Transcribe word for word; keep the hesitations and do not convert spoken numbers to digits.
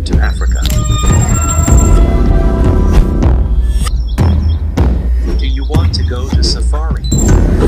Welcome to Africa. Do you want to go to safari?